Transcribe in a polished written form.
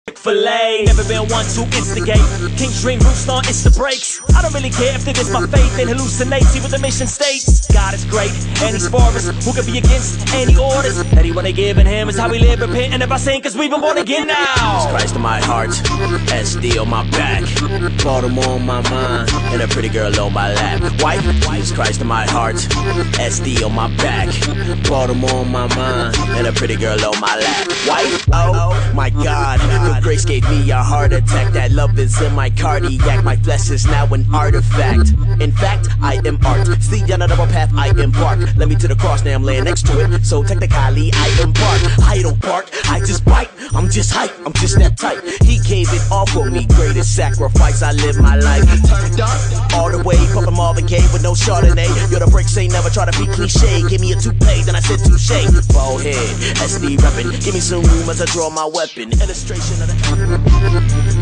Filet, never been one to instigate. King's dream, rooster, it's the breaks. I don't really care if they diss my faith and hallucinate. See what the mission states. God is great, and he's for us. Who could be against any orders that he wanna give in him? Is how we live, repenting if I sin, cause we've been born again now. Jesus Christ on my heart, SD on my back, Baltimore on my mind, and a pretty girl on my lap. White, Jesus Christ on my heart, SD on my back, Baltimore on my mind, and a pretty girl on my lap. White, oh my God, your grace gave me a heart attack. That love is in my cardiac. My flesh is now an artifact. In fact, I am art. See on a double path, I embark. Let me to the cross, now I'm laying next to it. So technically, I embark. I don't bark, I just bite. I'm just hype, I'm just that type. He gave it all for me, greatest sacrifice. I live my life turned up all the way, pumping Marvin Gaye with no Chardonnay. Yo, the breaks ain't never try to be cliche. Give me a toupee, then I said touche. Bald head, SD reppin'. Give me some room as I draw my weapon. Illustration of the